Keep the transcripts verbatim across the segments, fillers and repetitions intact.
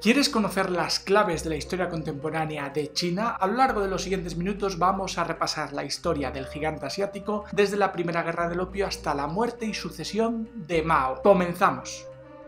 ¿Quieres conocer las claves de la historia contemporánea de China? A lo largo de los siguientes minutos vamos a repasar la historia del gigante asiático desde la Primera Guerra del Opio hasta la muerte y sucesión de Mao. ¡Comenzamos!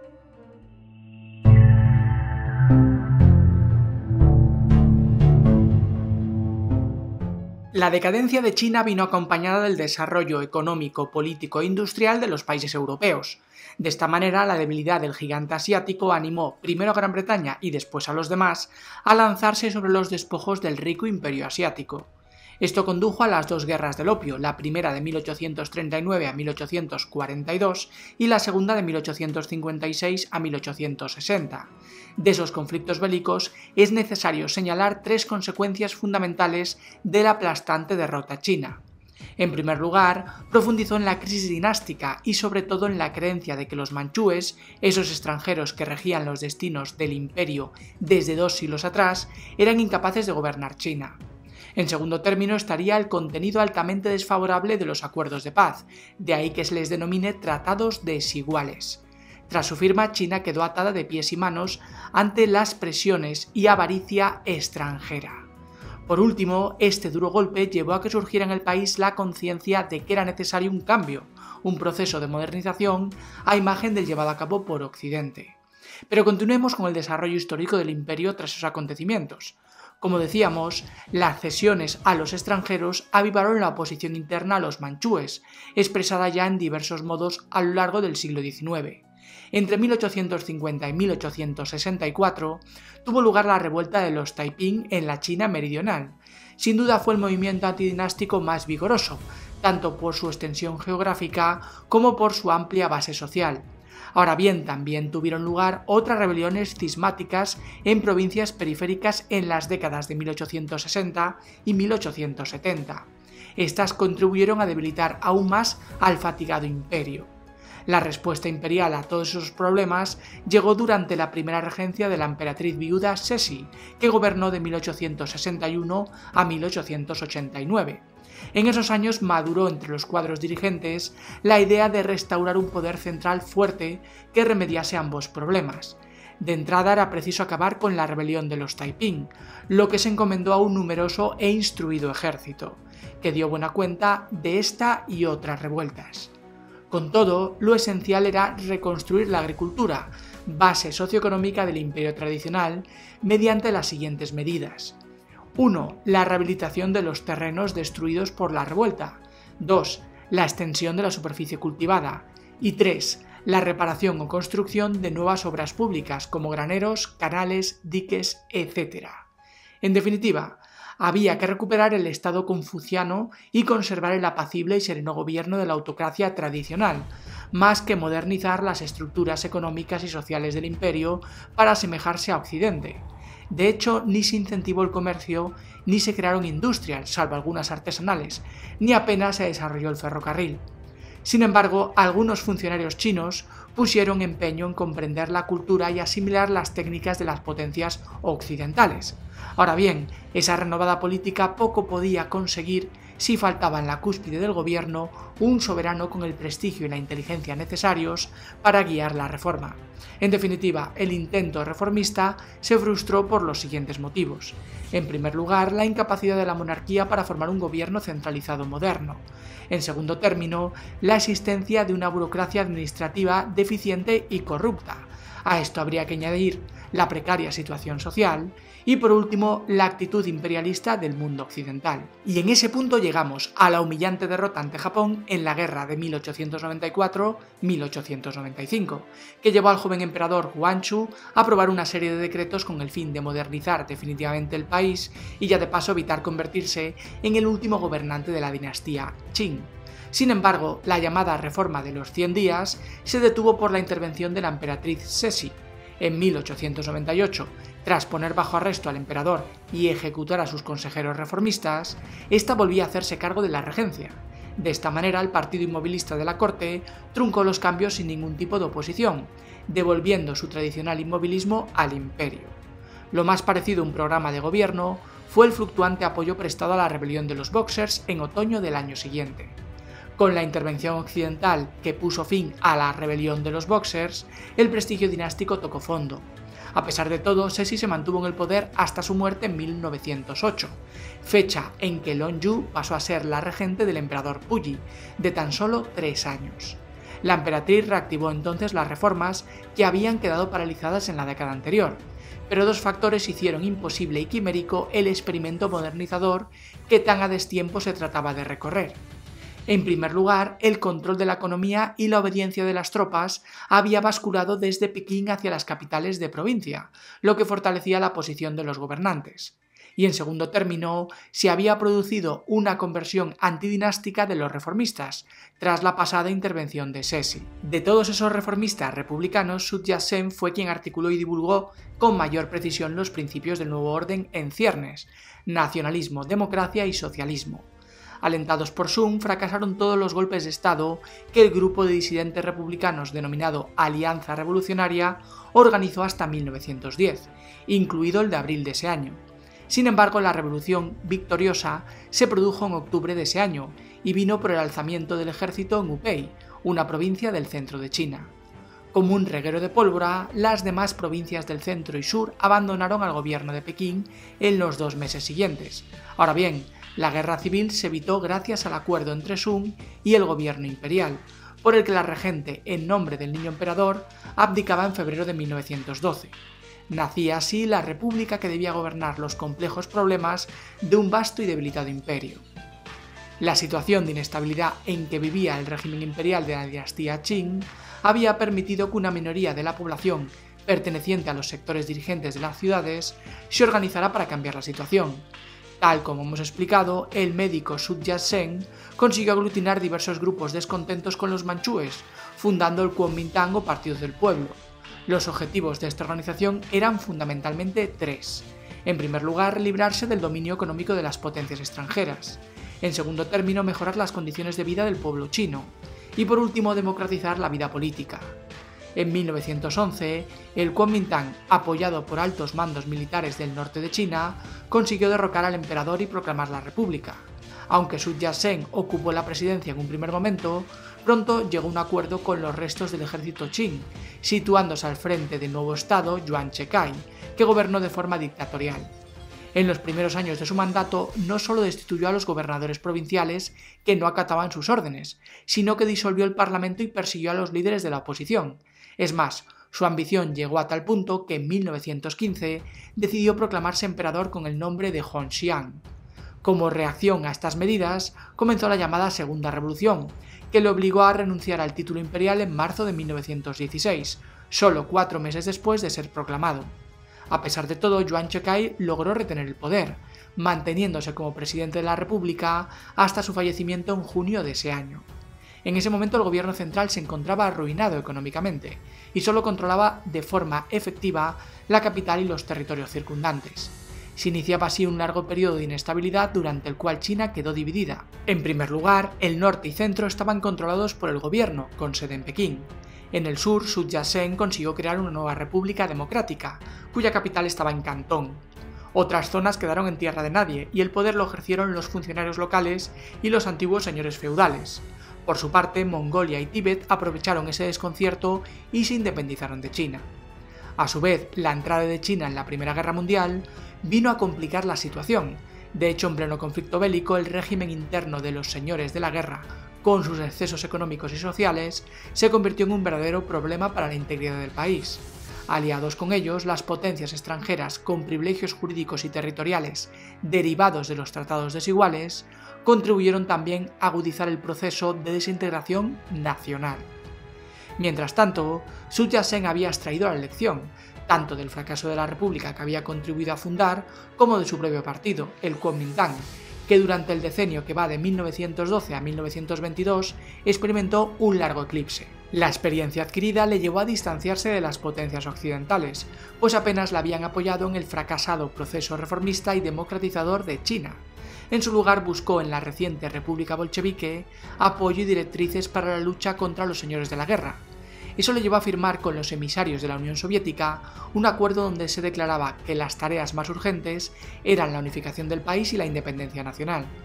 La decadencia de China vino acompañada del desarrollo económico, político e industrial de los países europeos. De esta manera, la debilidad del gigante asiático animó primero a Gran Bretaña y después a los demás a lanzarse sobre los despojos del rico imperio asiático. Esto condujo a las dos guerras del opio, la primera de mil ochocientos treinta y nueve a mil ochocientos cuarenta y dos y la segunda de mil ochocientos cincuenta y seis a mil ochocientos sesenta. De esos conflictos bélicos es necesario señalar tres consecuencias fundamentales de la aplastante derrota china. En primer lugar, profundizó en la crisis dinástica y sobre todo en la creencia de que los manchúes, esos extranjeros que regían los destinos del imperio desde dos siglos atrás, eran incapaces de gobernar China. En segundo término estaría el contenido altamente desfavorable de los acuerdos de paz, de ahí que se les denomine tratados desiguales. Tras su firma, China quedó atada de pies y manos ante las presiones y avaricia extranjera. Por último, este duro golpe llevó a que surgiera en el país la conciencia de que era necesario un cambio, un proceso de modernización a imagen del llevado a cabo por Occidente. Pero continuemos con el desarrollo histórico del imperio tras esos acontecimientos. Como decíamos, las cesiones a los extranjeros avivaron la oposición interna a los manchúes, expresada ya en diversos modos a lo largo del siglo diecinueve. Entre mil ochocientos cincuenta y mil ochocientos sesenta y cuatro tuvo lugar la revuelta de los Taiping en la China meridional. Sin duda fue el movimiento antidinástico más vigoroso, tanto por su extensión geográfica como por su amplia base social. Ahora bien, también tuvieron lugar otras rebeliones cismáticas en provincias periféricas en las décadas de mil ochocientos sesenta y mil ochocientos setenta. Estas contribuyeron a debilitar aún más al fatigado imperio. La respuesta imperial a todos esos problemas llegó durante la primera regencia de la emperatriz viuda Ceci, que gobernó de mil ochocientos sesenta y uno a mil ochocientos ochenta y nueve. En esos años maduró entre los cuadros dirigentes la idea de restaurar un poder central fuerte que remediase ambos problemas. De entrada era preciso acabar con la rebelión de los Taiping, lo que se encomendó a un numeroso e instruido ejército, que dio buena cuenta de esta y otras revueltas. Con todo, lo esencial era reconstruir la agricultura, base socioeconómica del imperio tradicional, mediante las siguientes medidas. uno. La rehabilitación de los terrenos destruidos por la revuelta. dos. La extensión de la superficie cultivada. Y tres. La reparación o construcción de nuevas obras públicas como graneros, canales, diques, etcétera. En definitiva, había que recuperar el estado confuciano y conservar el apacible y sereno gobierno de la autocracia tradicional, más que modernizar las estructuras económicas y sociales del imperio para asemejarse a Occidente. De hecho, ni se incentivó el comercio, ni se crearon industrias, salvo algunas artesanales, ni apenas se desarrolló el ferrocarril. Sin embargo, algunos funcionarios chinos pusieron empeño en comprender la cultura y asimilar las técnicas de las potencias occidentales. Ahora bien, esa renovada política poco podía conseguir si faltaba en la cúspide del gobierno un soberano con el prestigio y la inteligencia necesarios para guiar la reforma. En definitiva, el intento reformista se frustró por los siguientes motivos. En primer lugar, la incapacidad de la monarquía para formar un gobierno centralizado moderno. En segundo término, la existencia de una burocracia administrativa deficiente y corrupta. A esto habría que añadir la precaria situación social y, por último, la actitud imperialista del mundo occidental. Y en ese punto llegamos a la humillante derrota ante Japón en la guerra de mil ochocientos noventa y cuatro a mil ochocientos noventa y cinco, que llevó al joven emperador Guangxu a aprobar una serie de decretos con el fin de modernizar definitivamente el país y ya de paso evitar convertirse en el último gobernante de la dinastía Qing. Sin embargo, la llamada Reforma de los cien días se detuvo por la intervención de la emperatriz Ceci. En mil ochocientos noventa y ocho, tras poner bajo arresto al emperador y ejecutar a sus consejeros reformistas, ésta volvía a hacerse cargo de la regencia. De esta manera, el partido inmovilista de la corte truncó los cambios sin ningún tipo de oposición, devolviendo su tradicional inmovilismo al imperio. Lo más parecido a un programa de gobierno fue el fluctuante apoyo prestado a la rebelión de los Boxers en otoño del año siguiente. Con la intervención occidental que puso fin a la rebelión de los Bóxers, el prestigio dinástico tocó fondo. A pesar de todo, Ceci se mantuvo en el poder hasta su muerte en mil novecientos ocho, fecha en que Longyu pasó a ser la regente del emperador Puyi, de tan solo tres años. La emperatriz reactivó entonces las reformas que habían quedado paralizadas en la década anterior, pero dos factores hicieron imposible y quimérico el experimento modernizador que tan a destiempo se trataba de recorrer. En primer lugar, el control de la economía y la obediencia de las tropas había basculado desde Pekín hacia las capitales de provincia, lo que fortalecía la posición de los gobernantes. Y en segundo término, se había producido una conversión antidinástica de los reformistas, tras la pasada intervención de Ceci. De todos esos reformistas republicanos, Sun Yat-sen fue quien articuló y divulgó con mayor precisión los principios del nuevo orden en ciernes: nacionalismo, democracia y socialismo. Alentados por Sun, fracasaron todos los golpes de Estado que el grupo de disidentes republicanos denominado Alianza Revolucionaria organizó hasta mil novecientos diez, incluido el de abril de ese año. Sin embargo, la revolución victoriosa se produjo en octubre de ese año y vino por el alzamiento del ejército en Hubei, una provincia del centro de China. Como un reguero de pólvora, las demás provincias del centro y sur abandonaron al gobierno de Pekín en los dos meses siguientes. Ahora bien, la guerra civil se evitó gracias al acuerdo entre Sun y el gobierno imperial, por el que la regente, en nombre del niño emperador, abdicaba en febrero de mil novecientos doce. Nacía así la república que debía gobernar los complejos problemas de un vasto y debilitado imperio. La situación de inestabilidad en que vivía el régimen imperial de la dinastía Qing había permitido que una minoría de la población perteneciente a los sectores dirigentes de las ciudades se organizara para cambiar la situación. Tal como hemos explicado, el médico Sun Yat-sen consiguió aglutinar diversos grupos descontentos con los manchúes, fundando el Kuomintang o Partido del Pueblo. Los objetivos de esta organización eran fundamentalmente tres. En primer lugar, librarse del dominio económico de las potencias extranjeras. En segundo término, mejorar las condiciones de vida del pueblo chino. Y por último, democratizar la vida política. En mil novecientos once, el Kuomintang, apoyado por altos mandos militares del norte de China, consiguió derrocar al emperador y proclamar la república. Aunque Sun Yat-sen ocupó la presidencia en un primer momento, pronto llegó a un acuerdo con los restos del ejército Qing, situándose al frente del nuevo estado Yuan Shikai, que gobernó de forma dictatorial. En los primeros años de su mandato no solo destituyó a los gobernadores provinciales que no acataban sus órdenes, sino que disolvió el parlamento y persiguió a los líderes de la oposición. Es más, su ambición llegó a tal punto que en mil novecientos quince decidió proclamarse emperador con el nombre de Hongxiang. Como reacción a estas medidas, comenzó la llamada Segunda Revolución, que le obligó a renunciar al título imperial en marzo de mil novecientos dieciséis, solo cuatro meses después de ser proclamado. A pesar de todo, Yuan Shikai logró retener el poder, manteniéndose como presidente de la República hasta su fallecimiento en junio de ese año. En ese momento el gobierno central se encontraba arruinado económicamente y solo controlaba de forma efectiva la capital y los territorios circundantes. Se iniciaba así un largo periodo de inestabilidad durante el cual China quedó dividida. En primer lugar, el norte y centro estaban controlados por el gobierno, con sede en Pekín. En el sur, Sun Yat-sen consiguió crear una nueva república democrática, cuya capital estaba en Cantón. Otras zonas quedaron en tierra de nadie y el poder lo ejercieron los funcionarios locales y los antiguos señores feudales. Por su parte, Mongolia y Tíbet aprovecharon ese desconcierto y se independizaron de China. A su vez, la entrada de China en la Primera Guerra Mundial vino a complicar la situación. De hecho, en pleno conflicto bélico, el régimen interno de los señores de la guerra, con sus excesos económicos y sociales, se convirtió en un verdadero problema para la integridad del país. Aliados con ellos, las potencias extranjeras con privilegios jurídicos y territoriales derivados de los tratados desiguales, contribuyeron también a agudizar el proceso de desintegración nacional. Mientras tanto, Sun Yat-sen había extraído la lección, tanto del fracaso de la república que había contribuido a fundar, como de su propio partido, el Kuomintang, que durante el decenio que va de mil novecientos doce a mil novecientos veintidós experimentó un largo eclipse. La experiencia adquirida le llevó a distanciarse de las potencias occidentales, pues apenas la habían apoyado en el fracasado proceso reformista y democratizador de China. En su lugar buscó en la reciente República Bolchevique apoyo y directrices para la lucha contra los señores de la guerra. Eso le llevó a firmar con los emisarios de la Unión Soviética un acuerdo donde se declaraba que las tareas más urgentes eran la unificación del país y la independencia nacional.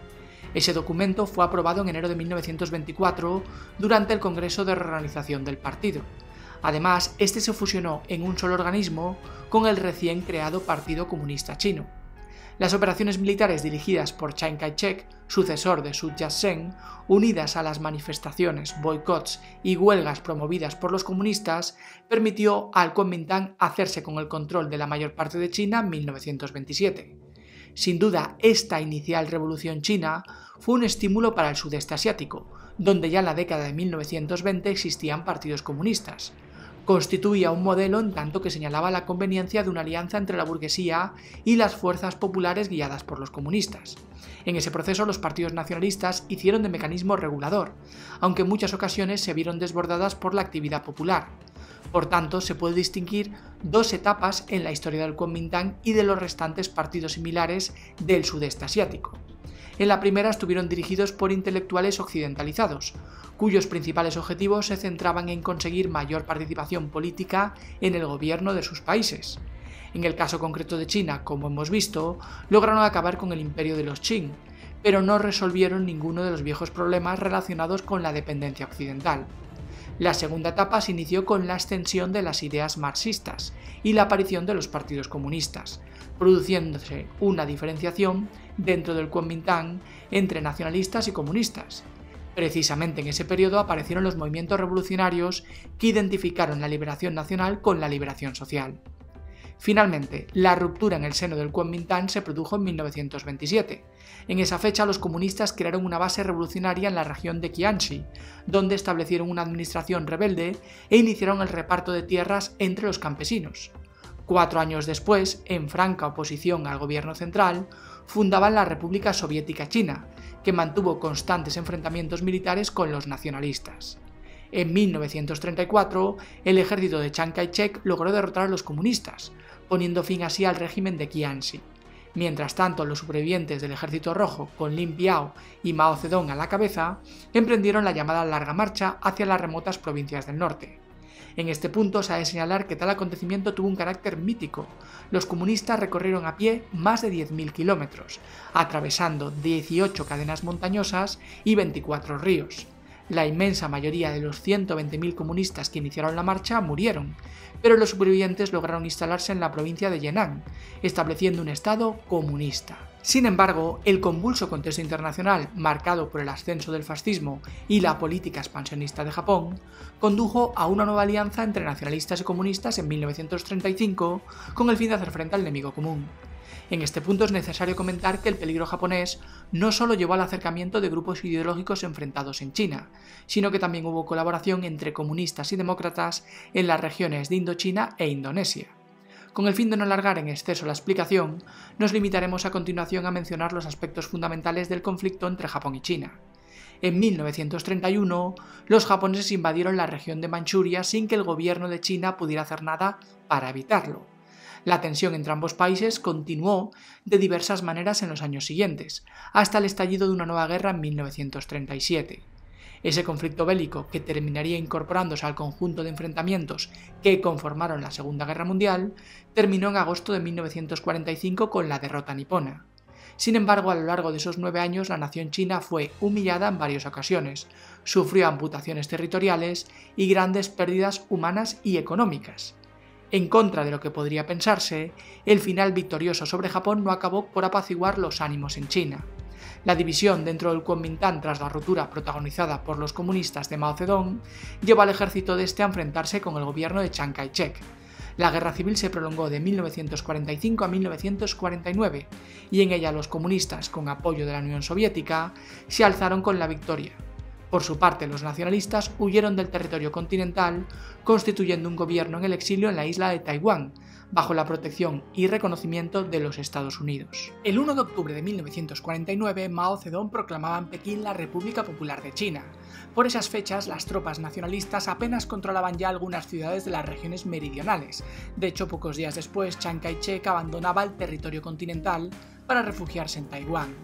Ese documento fue aprobado en enero de mil novecientos veinticuatro durante el Congreso de Reorganización del partido. Además, este se fusionó en un solo organismo con el recién creado Partido Comunista Chino. Las operaciones militares dirigidas por Chiang Kai-shek, sucesor de Sun Yat-sen, unidas a las manifestaciones, boicots y huelgas promovidas por los comunistas, permitió al Kuomintang hacerse con el control de la mayor parte de China en mil novecientos veintisiete. Sin duda, esta inicial revolución china fue un estímulo para el sudeste asiático, donde ya en la década de mil novecientos veinte existían partidos comunistas. Constituía un modelo en tanto que señalaba la conveniencia de una alianza entre la burguesía y las fuerzas populares guiadas por los comunistas. En ese proceso los partidos nacionalistas hicieron de mecanismo regulador, aunque en muchas ocasiones se vieron desbordadas por la actividad popular. Por tanto, se puede distinguir dos etapas en la historia del Kuomintang y de los restantes partidos similares del sudeste asiático. En la primera estuvieron dirigidos por intelectuales occidentalizados, cuyos principales objetivos se centraban en conseguir mayor participación política en el gobierno de sus países. En el caso concreto de China, como hemos visto, lograron acabar con el imperio de los Qing, pero no resolvieron ninguno de los viejos problemas relacionados con la dependencia occidental. La segunda etapa se inició con la extensión de las ideas marxistas y la aparición de los partidos comunistas, produciéndose una diferenciación dentro del Kuomintang entre nacionalistas y comunistas. Precisamente en ese periodo aparecieron los movimientos revolucionarios que identificaron la liberación nacional con la liberación social. Finalmente, la ruptura en el seno del Kuomintang se produjo en mil novecientos veintisiete. En esa fecha los comunistas crearon una base revolucionaria en la región de Jiangxi, donde establecieron una administración rebelde e iniciaron el reparto de tierras entre los campesinos. Cuatro años después, en franca oposición al gobierno central, fundaban la República Soviética China, que mantuvo constantes enfrentamientos militares con los nacionalistas. En mil novecientos treinta y cuatro, el ejército de Chiang Kai-shek logró derrotar a los comunistas, poniendo fin así al régimen de Jiangxi. Mientras tanto, los supervivientes del Ejército Rojo, con Lin Biao y Mao Zedong a la cabeza, emprendieron la llamada Larga Marcha hacia las remotas provincias del norte. En este punto se ha de señalar que tal acontecimiento tuvo un carácter mítico. Los comunistas recorrieron a pie más de diez mil kilómetros, atravesando dieciocho cadenas montañosas y veinticuatro ríos. La inmensa mayoría de los ciento veinte mil comunistas que iniciaron la marcha murieron, pero los supervivientes lograron instalarse en la provincia de Henan, estableciendo un estado comunista. Sin embargo, el convulso contexto internacional, marcado por el ascenso del fascismo y la política expansionista de Japón, condujo a una nueva alianza entre nacionalistas y comunistas en mil novecientos treinta y cinco con el fin de hacer frente al enemigo común. En este punto es necesario comentar que el peligro japonés no solo llevó al acercamiento de grupos ideológicos enfrentados en China, sino que también hubo colaboración entre comunistas y demócratas en las regiones de Indochina e Indonesia. Con el fin de no alargar en exceso la explicación, nos limitaremos a continuación a mencionar los aspectos fundamentales del conflicto entre Japón y China. En mil novecientos treinta y uno, los japoneses invadieron la región de Manchuria sin que el gobierno de China pudiera hacer nada para evitarlo. La tensión entre ambos países continuó de diversas maneras en los años siguientes, hasta el estallido de una nueva guerra en mil novecientos treinta y siete. Ese conflicto bélico, que terminaría incorporándose al conjunto de enfrentamientos que conformaron la Segunda Guerra Mundial, terminó en agosto de mil novecientos cuarenta y cinco con la derrota nipona. Sin embargo, a lo largo de esos nueve años la nación china fue humillada en varias ocasiones, sufrió amputaciones territoriales y grandes pérdidas humanas y económicas. En contra de lo que podría pensarse, el final victorioso sobre Japón no acabó por apaciguar los ánimos en China. La división dentro del Kuomintang tras la ruptura protagonizada por los comunistas de Mao Zedong llevó al ejército de este a enfrentarse con el gobierno de Chiang Kai-shek. La guerra civil se prolongó de mil novecientos cuarenta y cinco a mil novecientos cuarenta y nueve y en ella los comunistas, con apoyo de la Unión Soviética, se alzaron con la victoria. Por su parte, los nacionalistas huyeron del territorio continental, constituyendo un gobierno en el exilio en la isla de Taiwán, bajo la protección y reconocimiento de los Estados Unidos. El uno de octubre de mil novecientos cuarenta y nueve, Mao Zedong proclamaba en Pekín la República Popular de China. Por esas fechas, las tropas nacionalistas apenas controlaban ya algunas ciudades de las regiones meridionales. De hecho, pocos días después, Chiang Kai-shek abandonaba el territorio continental para refugiarse en Taiwán.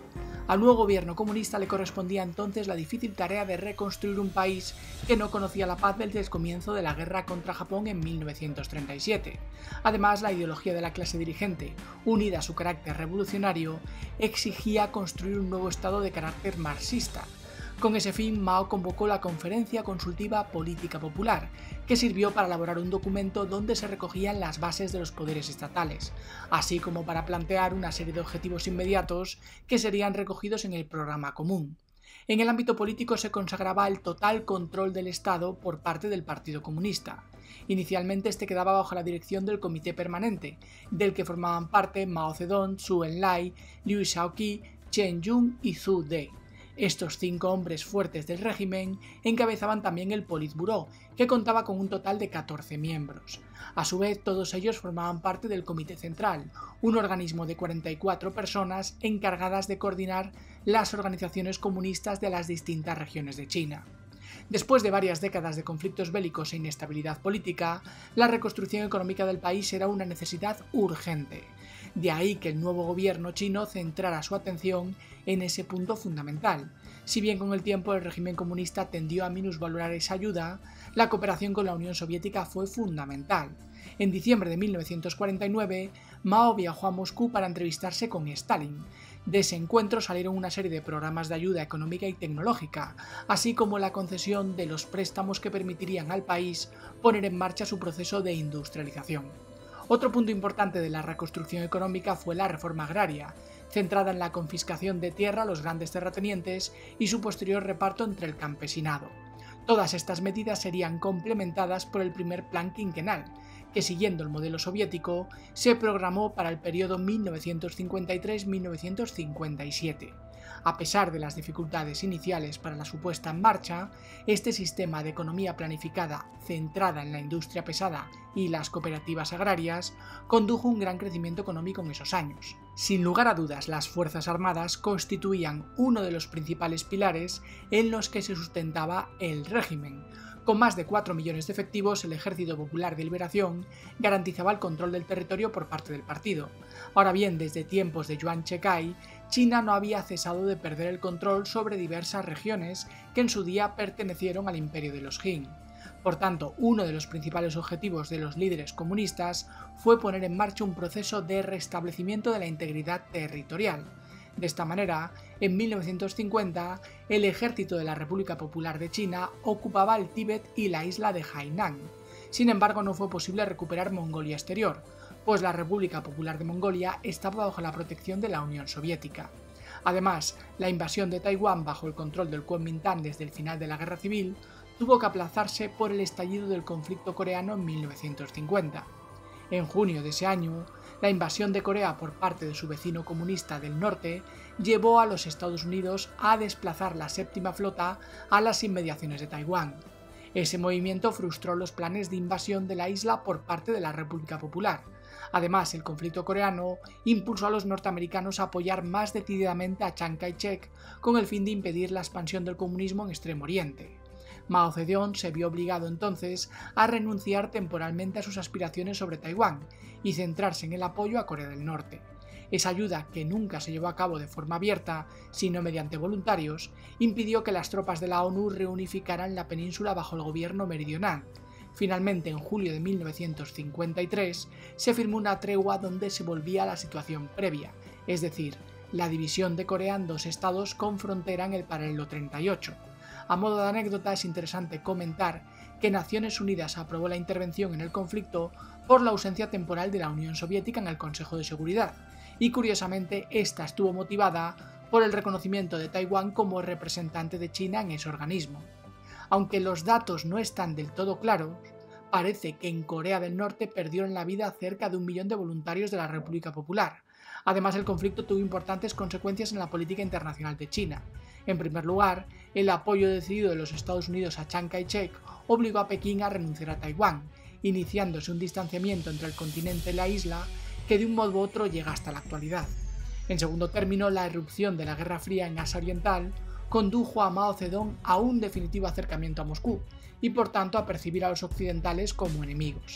Al nuevo gobierno comunista le correspondía entonces la difícil tarea de reconstruir un país que no conocía la paz desde el comienzo de la guerra contra Japón en mil novecientos treinta y siete. Además, la ideología de la clase dirigente, unida a su carácter revolucionario, exigía construir un nuevo Estado de carácter marxista. Con ese fin, Mao convocó la Conferencia Consultiva Política Popular, que sirvió para elaborar un documento donde se recogían las bases de los poderes estatales, así como para plantear una serie de objetivos inmediatos que serían recogidos en el programa común. En el ámbito político se consagraba el total control del Estado por parte del Partido Comunista. Inicialmente este quedaba bajo la dirección del Comité Permanente, del que formaban parte Mao Zedong, Zhou Enlai, Liu Shaoqi, Chen Yun y Zhu De. Estos cinco hombres fuertes del régimen encabezaban también el Politburó, que contaba con un total de catorce miembros. A su vez, todos ellos formaban parte del Comité Central, un organismo de cuarenta y cuatro personas encargadas de coordinar las organizaciones comunistas de las distintas regiones de China. Después de varias décadas de conflictos bélicos e inestabilidad política, la reconstrucción económica del país era una necesidad urgente. De ahí que el nuevo gobierno chino centrara su atención en ese punto fundamental. Si bien con el tiempo el régimen comunista tendió a minusvalorar esa ayuda, la cooperación con la Unión Soviética fue fundamental. En diciembre de mil novecientos cuarenta y nueve, Mao viajó a Moscú para entrevistarse con Stalin. De ese encuentro salieron una serie de programas de ayuda económica y tecnológica, así como la concesión de los préstamos que permitirían al país poner en marcha su proceso de industrialización. Otro punto importante de la reconstrucción económica fue la reforma agraria, centrada en la confiscación de tierra a los grandes terratenientes y su posterior reparto entre el campesinado. Todas estas medidas serían complementadas por el primer plan quinquenal, que siguiendo el modelo soviético se programó para el periodo mil novecientos cincuenta y tres a mil novecientos cincuenta y siete. A pesar de las dificultades iniciales para la su puesta en marcha, este sistema de economía planificada centrada en la industria pesada y las cooperativas agrarias condujo un gran crecimiento económico en esos años. Sin lugar a dudas, las Fuerzas Armadas constituían uno de los principales pilares en los que se sustentaba el régimen. Con más de cuatro millones de efectivos, el Ejército Popular de Liberación garantizaba el control del territorio por parte del partido. Ahora bien, desde tiempos de Yuan Shikai, China no había cesado de perder el control sobre diversas regiones que en su día pertenecieron al Imperio de los Jin. Por tanto, uno de los principales objetivos de los líderes comunistas fue poner en marcha un proceso de restablecimiento de la integridad territorial. De esta manera, en mil novecientos cincuenta, el ejército de la República Popular de China ocupaba el Tíbet y la isla de Hainan. Sin embargo, no fue posible recuperar Mongolia Exterior, pues la República Popular de Mongolia estaba bajo la protección de la Unión Soviética. Además, la invasión de Taiwán bajo el control del Kuomintang desde el final de la Guerra Civil tuvo que aplazarse por el estallido del conflicto coreano en mil novecientos cincuenta. En junio de ese año, la invasión de Corea por parte de su vecino comunista del norte llevó a los Estados Unidos a desplazar la séptima flota a las inmediaciones de Taiwán. Ese movimiento frustró los planes de invasión de la isla por parte de la República Popular. Además, el conflicto coreano impulsó a los norteamericanos a apoyar más decididamente a Chiang Kai-shek con el fin de impedir la expansión del comunismo en Extremo Oriente. Mao Zedong se vio obligado entonces a renunciar temporalmente a sus aspiraciones sobre Taiwán y centrarse en el apoyo a Corea del Norte. Esa ayuda, que nunca se llevó a cabo de forma abierta, sino mediante voluntarios, impidió que las tropas de la ONU reunificaran la península bajo el gobierno meridional. Finalmente, en julio de mil novecientos cincuenta y tres, se firmó una tregua donde se volvía a la situación previa, es decir, la división de Corea en dos estados con frontera en el paralelo treinta y ocho. A modo de anécdota, es interesante comentar que Naciones Unidas aprobó la intervención en el conflicto por la ausencia temporal de la Unión Soviética en el Consejo de Seguridad, y curiosamente esta estuvo motivada por el reconocimiento de Taiwán como representante de China en ese organismo. Aunque los datos no están del todo claros, parece que en Corea del Norte perdieron la vida cerca de un millón de voluntarios de la República Popular. Además, el conflicto tuvo importantes consecuencias en la política internacional de China. En primer lugar, el apoyo decidido de los Estados Unidos a Chiang Kai-shek obligó a Pekín a renunciar a Taiwán, iniciándose un distanciamiento entre el continente y la isla que de un modo u otro llega hasta la actualidad. En segundo término, la irrupción de la Guerra Fría en Asia Oriental condujo a Mao Zedong a un definitivo acercamiento a Moscú y por tanto a percibir a los occidentales como enemigos.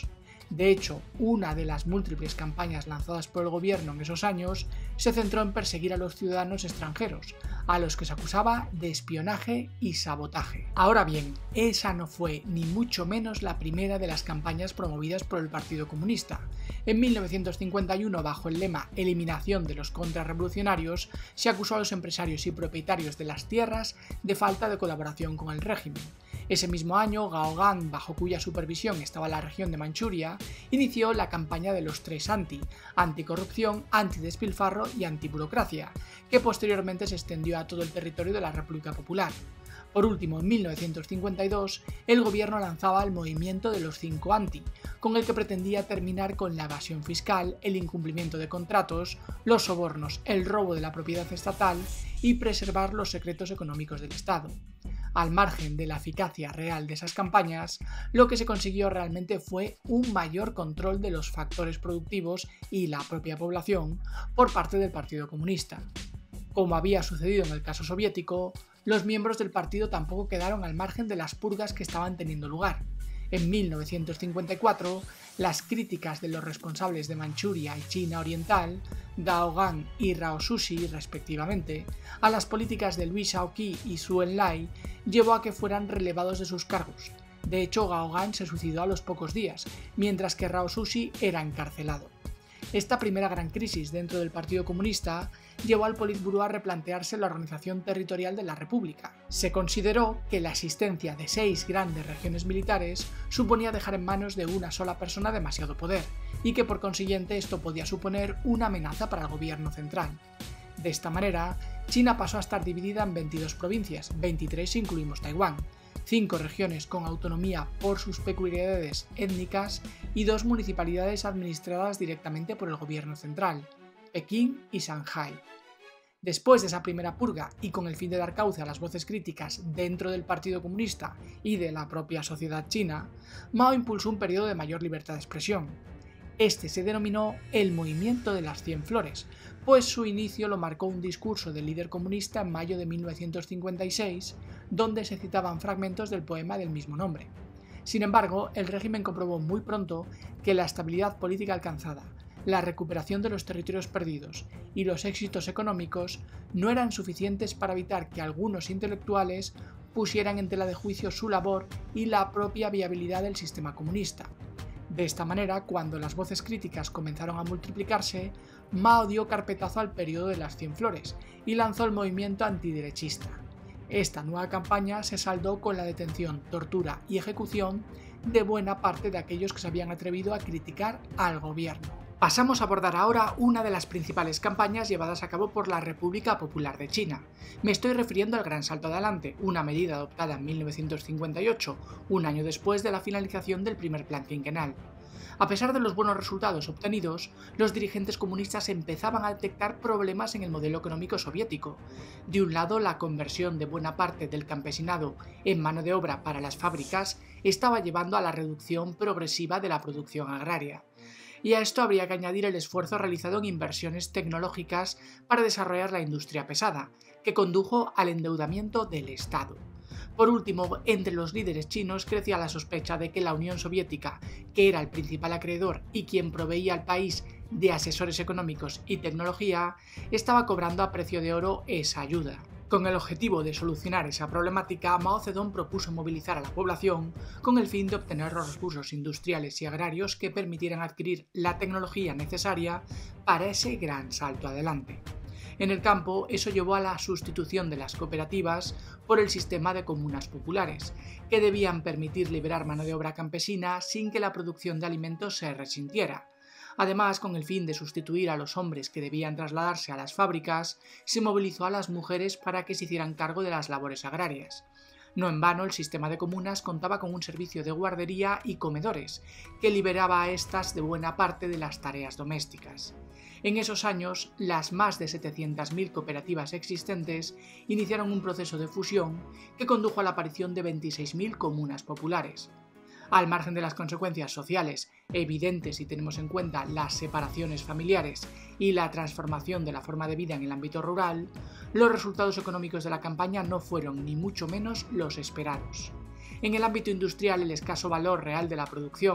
De hecho, una de las múltiples campañas lanzadas por el gobierno en esos años se centró en perseguir a los ciudadanos extranjeros, a los que se acusaba de espionaje y sabotaje. Ahora bien, esa no fue ni mucho menos la primera de las campañas promovidas por el Partido Comunista. En mil novecientos cincuenta y uno, bajo el lema "Eliminación de los contrarrevolucionarios", se acusó a los empresarios y propietarios de las tierras de falta de colaboración con el régimen. Ese mismo año, Gao Gang, bajo cuya supervisión estaba la región de Manchuria, inició la campaña de los tres anti, anticorrupción, antidespilfarro y antiburocracia, que posteriormente se extendió a todo el territorio de la República Popular. Por último, en mil novecientos cincuenta y dos, el gobierno lanzaba el movimiento de los cinco anti, con el que pretendía terminar con la evasión fiscal, el incumplimiento de contratos, los sobornos, el robo de la propiedad estatal y preservar los secretos económicos del Estado. Al margen de la eficacia real de esas campañas, lo que se consiguió realmente fue un mayor control de los factores productivos y la propia población por parte del Partido Comunista. Como había sucedido en el caso soviético, los miembros del partido tampoco quedaron al margen de las purgas que estaban teniendo lugar. En mil novecientos cincuenta y cuatro, las críticas de los responsables de Manchuria y China Oriental, Gao Gang y Rao Susi respectivamente, a las políticas de Liu Shaoqi y Zhou Enlai llevó a que fueran relevados de sus cargos. De hecho, Gao Gang se suicidó a los pocos días, mientras que Rao Susi era encarcelado. Esta primera gran crisis dentro del Partido Comunista llevó al Politburó a replantearse la organización territorial de la República. Se consideró que la existencia de seis grandes regiones militares suponía dejar en manos de una sola persona demasiado poder, y que por consiguiente esto podía suponer una amenaza para el gobierno central. De esta manera, China pasó a estar dividida en veintidós provincias, veintitrés si incluimos Taiwán, cinco regiones con autonomía por sus peculiaridades étnicas y dos municipalidades administradas directamente por el gobierno central, Pekín y Shanghái. Después de esa primera purga y con el fin de dar cauce a las voces críticas dentro del Partido Comunista y de la propia sociedad china, Mao impulsó un periodo de mayor libertad de expresión. Este se denominó el Movimiento de las Cien Flores, pues su inicio lo marcó un discurso del líder comunista en mayo de mil novecientos cincuenta y seis, donde se citaban fragmentos del poema del mismo nombre. Sin embargo, el régimen comprobó muy pronto que la estabilidad política alcanzada, la recuperación de los territorios perdidos y los éxitos económicos no eran suficientes para evitar que algunos intelectuales pusieran en tela de juicio su labor y la propia viabilidad del sistema comunista. De esta manera, cuando las voces críticas comenzaron a multiplicarse, Mao dio carpetazo al periodo de las Cien Flores y lanzó el movimiento antiderechista. Esta nueva campaña se saldó con la detención, tortura y ejecución de buena parte de aquellos que se habían atrevido a criticar al gobierno. Pasamos a abordar ahora una de las principales campañas llevadas a cabo por la República Popular de China. Me estoy refiriendo al Gran Salto Adelante, una medida adoptada en mil novecientos cincuenta y ocho, un año después de la finalización del primer plan quinquenal. A pesar de los buenos resultados obtenidos, los dirigentes comunistas empezaban a detectar problemas en el modelo económico soviético. De un lado, la conversión de buena parte del campesinado en mano de obra para las fábricas estaba llevando a la reducción progresiva de la producción agraria. Y a esto habría que añadir el esfuerzo realizado en inversiones tecnológicas para desarrollar la industria pesada, que condujo al endeudamiento del Estado. Por último, entre los líderes chinos crecía la sospecha de que la Unión Soviética, que era el principal acreedor y quien proveía al país de asesores económicos y tecnología, estaba cobrando a precio de oro esa ayuda. Con el objetivo de solucionar esa problemática, Mao Zedong propuso movilizar a la población con el fin de obtener los recursos industriales y agrarios que permitieran adquirir la tecnología necesaria para ese gran salto adelante. En el campo, eso llevó a la sustitución de las cooperativas por el sistema de comunas populares, que debían permitir liberar mano de obra campesina sin que la producción de alimentos se resintiera. Además, con el fin de sustituir a los hombres que debían trasladarse a las fábricas, se movilizó a las mujeres para que se hicieran cargo de las labores agrarias. No en vano, el sistema de comunas contaba con un servicio de guardería y comedores, que liberaba a estas de buena parte de las tareas domésticas. En esos años, las más de setecientas mil cooperativas existentes iniciaron un proceso de fusión que condujo a la aparición de veintiséis mil comunas populares. Al margen de las consecuencias sociales evidentes si tenemos en cuenta las separaciones familiares y la transformación de la forma de vida en el ámbito rural, los resultados económicos de la campaña no fueron ni mucho menos los esperados. En el ámbito industrial, el escaso valor real de la producción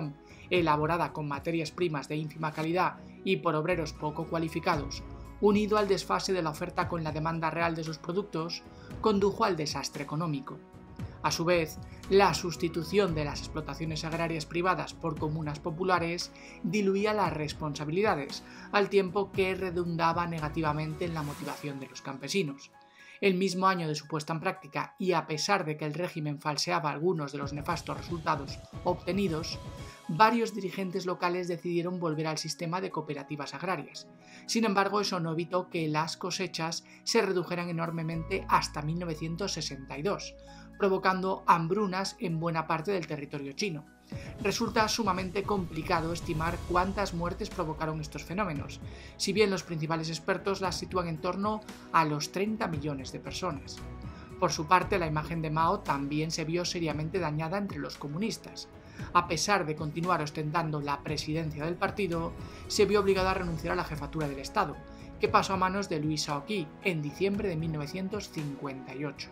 elaborada con materias primas de ínfima calidad y por obreros poco cualificados, unido al desfase de la oferta con la demanda real de sus productos, condujo al desastre económico. A su vez, la sustitución de las explotaciones agrarias privadas por comunas populares diluía las responsabilidades, al tiempo que redundaba negativamente en la motivación de los campesinos. El mismo año de su puesta en práctica, y a pesar de que el régimen falseaba algunos de los nefastos resultados obtenidos, varios dirigentes locales decidieron volver al sistema de cooperativas agrarias. Sin embargo, eso no evitó que las cosechas se redujeran enormemente hasta mil novecientos sesenta y dos, provocando hambrunas en buena parte del territorio chino. Resulta sumamente complicado estimar cuántas muertes provocaron estos fenómenos, si bien los principales expertos las sitúan en torno a los treinta millones de personas. Por su parte, la imagen de Mao también se vio seriamente dañada entre los comunistas. A pesar de continuar ostentando la presidencia del partido, se vio obligado a renunciar a la jefatura del Estado, que pasó a manos de Liu Shaoqi en diciembre de mil novecientos cincuenta y ocho.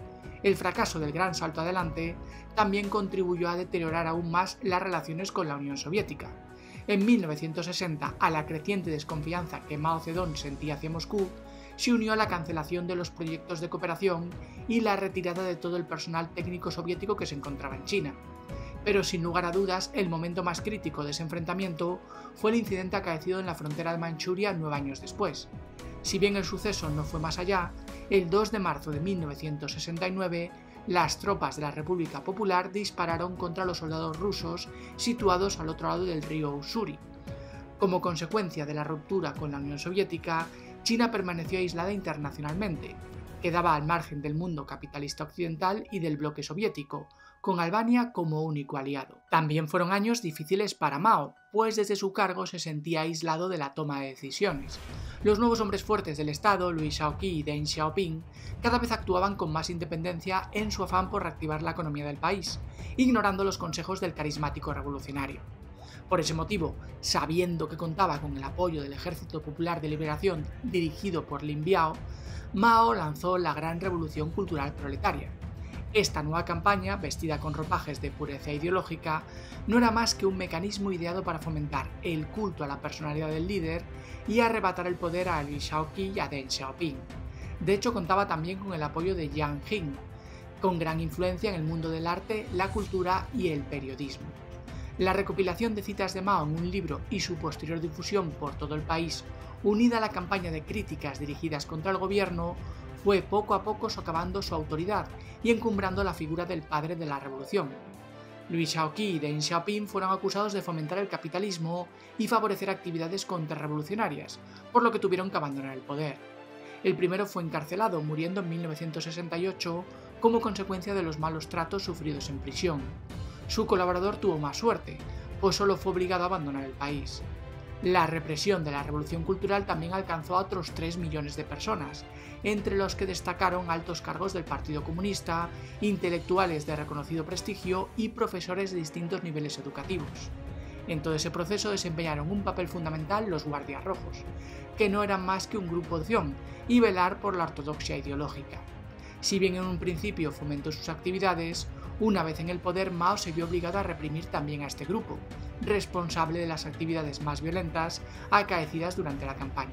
El fracaso del Gran Salto Adelante también contribuyó a deteriorar aún más las relaciones con la Unión Soviética. En mil novecientos sesenta, a la creciente desconfianza que Mao Zedong sentía hacia Moscú, se unió a la cancelación de los proyectos de cooperación y la retirada de todo el personal técnico soviético que se encontraba en China. Pero sin lugar a dudas, el momento más crítico de ese enfrentamiento fue el incidente acaecido en la frontera de Manchuria nueve años después. Si bien el suceso no fue más allá, el dos de marzo de mil novecientos sesenta y nueve, las tropas de la República Popular dispararon contra los soldados rusos situados al otro lado del río Ussuri. Como consecuencia de la ruptura con la Unión Soviética, China permaneció aislada internacionalmente. Quedaba al margen del mundo capitalista occidental y del bloque soviético, con Albania como único aliado. También fueron años difíciles para Mao, pues desde su cargo se sentía aislado de la toma de decisiones. Los nuevos hombres fuertes del Estado, Liu Shaoqi y Deng Xiaoping, cada vez actuaban con más independencia en su afán por reactivar la economía del país, ignorando los consejos del carismático revolucionario. Por ese motivo, sabiendo que contaba con el apoyo del Ejército Popular de Liberación dirigido por Lin Biao, Mao lanzó la Gran Revolución Cultural Proletaria. Esta nueva campaña, vestida con ropajes de pureza ideológica, no era más que un mecanismo ideado para fomentar el culto a la personalidad del líder y arrebatar el poder a Liu Shaoqi y a Deng Xiaoping. De hecho, contaba también con el apoyo de Jiang Jing, con gran influencia en el mundo del arte, la cultura y el periodismo. La recopilación de citas de Mao en un libro y su posterior difusión por todo el país, unida a la campaña de críticas dirigidas contra el gobierno, fue poco a poco socavando su autoridad y encumbrando la figura del padre de la revolución. Liu Shaoqi y Deng Xiaoping fueron acusados de fomentar el capitalismo y favorecer actividades contrarrevolucionarias, por lo que tuvieron que abandonar el poder. El primero fue encarcelado, muriendo en mil novecientos sesenta y ocho como consecuencia de los malos tratos sufridos en prisión. Su colaborador tuvo más suerte, pues solo fue obligado a abandonar el país. La represión de la Revolución Cultural también alcanzó a otros tres millones de personas, entre los que destacaron altos cargos del Partido Comunista, intelectuales de reconocido prestigio y profesores de distintos niveles educativos. En todo ese proceso desempeñaron un papel fundamental los Guardias Rojos, que no eran más que un grupo de opción, y velar por la ortodoxia ideológica. Si bien en un principio fomentó sus actividades, una vez en el poder Mao se vio obligado a reprimir también a este grupo, responsable de las actividades más violentas acaecidas durante la campaña.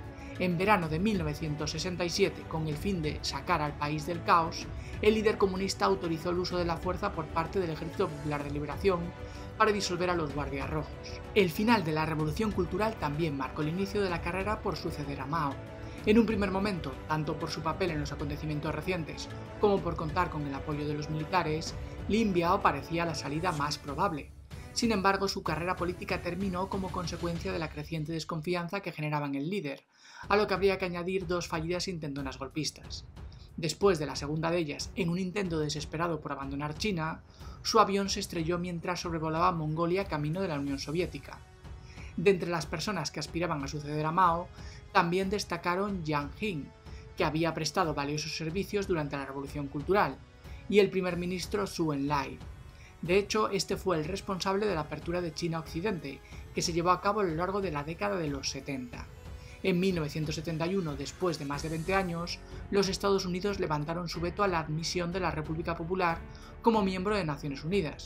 En verano de mil novecientos sesenta y siete, con el fin de sacar al país del caos, el líder comunista autorizó el uso de la fuerza por parte del Ejército Popular de Liberación para disolver a los Guardias Rojos. El final de la Revolución Cultural también marcó el inicio de la carrera por suceder a Mao. En un primer momento, tanto por su papel en los acontecimientos recientes como por contar con el apoyo de los militares, Lin Biao parecía la salida más probable. Sin embargo, su carrera política terminó como consecuencia de la creciente desconfianza que generaba en el líder, a lo que habría que añadir dos fallidas intentonas golpistas. Después de la segunda de ellas, en un intento desesperado por abandonar China, su avión se estrelló mientras sobrevolaba Mongolia camino de la Unión Soviética. De entre las personas que aspiraban a suceder a Mao, también destacaron Jiang Jing, que había prestado valiosos servicios durante la Revolución Cultural, y el primer ministro Zhou Enlai. De hecho, este fue el responsable de la apertura de China a Occidente, que se llevó a cabo a lo largo de la década de los setenta. En mil novecientos setenta y uno, después de más de veinte años, los Estados Unidos levantaron su veto a la admisión de la República Popular como miembro de Naciones Unidas.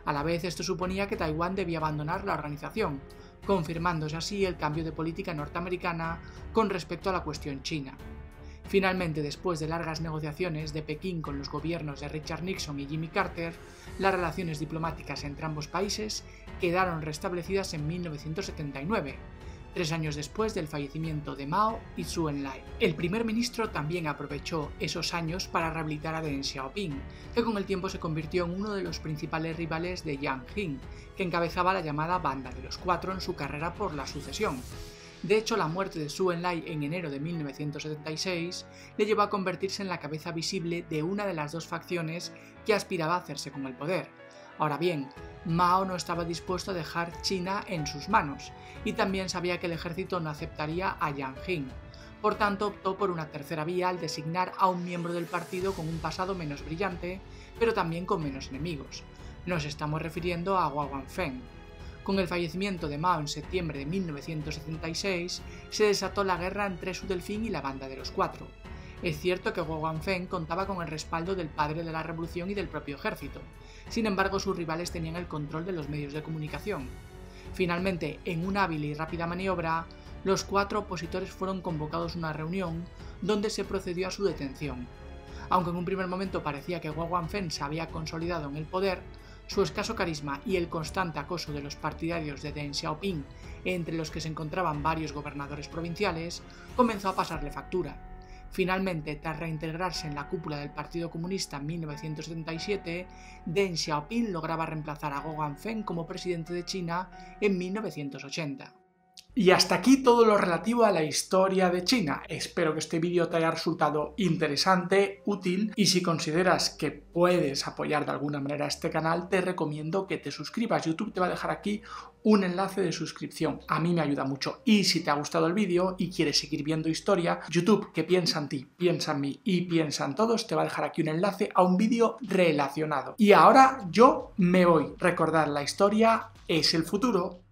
A la vez, esto suponía que Taiwán debía abandonar la organización, confirmándose así el cambio de política norteamericana con respecto a la cuestión china. Finalmente, después de largas negociaciones de Pekín con los gobiernos de Richard Nixon y Jimmy Carter, las relaciones diplomáticas entre ambos países quedaron restablecidas en mil novecientos setenta y nueve, tres años después del fallecimiento de Mao y Zhou Enlai. El primer ministro también aprovechó esos años para rehabilitar a Deng Xiaoping, que con el tiempo se convirtió en uno de los principales rivales de Jiang Jing, que encabezaba la llamada Banda de los Cuatro en su carrera por la sucesión. De hecho, la muerte de Zhou Enlai en enero de mil novecientos setenta y seis le llevó a convertirse en la cabeza visible de una de las dos facciones que aspiraba a hacerse con el poder. Ahora bien, Mao no estaba dispuesto a dejar China en sus manos, y también sabía que el ejército no aceptaría a Jiang Jing. Por tanto, optó por una tercera vía al designar a un miembro del partido con un pasado menos brillante, pero también con menos enemigos. Nos estamos refiriendo a Guo Guangfeng. Con el fallecimiento de Mao en septiembre de mil novecientos setenta y seis, se desató la guerra entre su delfín y la Banda de los Cuatro. Es cierto que Guo Guangfeng contaba con el respaldo del padre de la revolución y del propio ejército. Sin embargo, sus rivales tenían el control de los medios de comunicación. Finalmente, en una hábil y rápida maniobra, los cuatro opositores fueron convocados a una reunión donde se procedió a su detención. Aunque en un primer momento parecía que Guo Guangfeng se había consolidado en el poder, su escaso carisma y el constante acoso de los partidarios de Deng Xiaoping, entre los que se encontraban varios gobernadores provinciales, comenzó a pasarle factura. Finalmente, tras reintegrarse en la cúpula del Partido Comunista en mil novecientos setenta y siete, Deng Xiaoping lograba reemplazar a Guo Guangfeng como presidente de China en mil novecientos ochenta. Y hasta aquí todo lo relativo a la historia de China. Espero que este vídeo te haya resultado interesante, útil, y si consideras que puedes apoyar de alguna manera este canal, te recomiendo que te suscribas. YouTube te va a dejar aquí un enlace de suscripción. A mí me ayuda mucho. Y si te ha gustado el vídeo y quieres seguir viendo historia, YouTube, que piensa en ti, piensa en mí y piensa en todos, te va a dejar aquí un enlace a un vídeo relacionado. Y ahora yo me voy. Recordad, la historia es el futuro.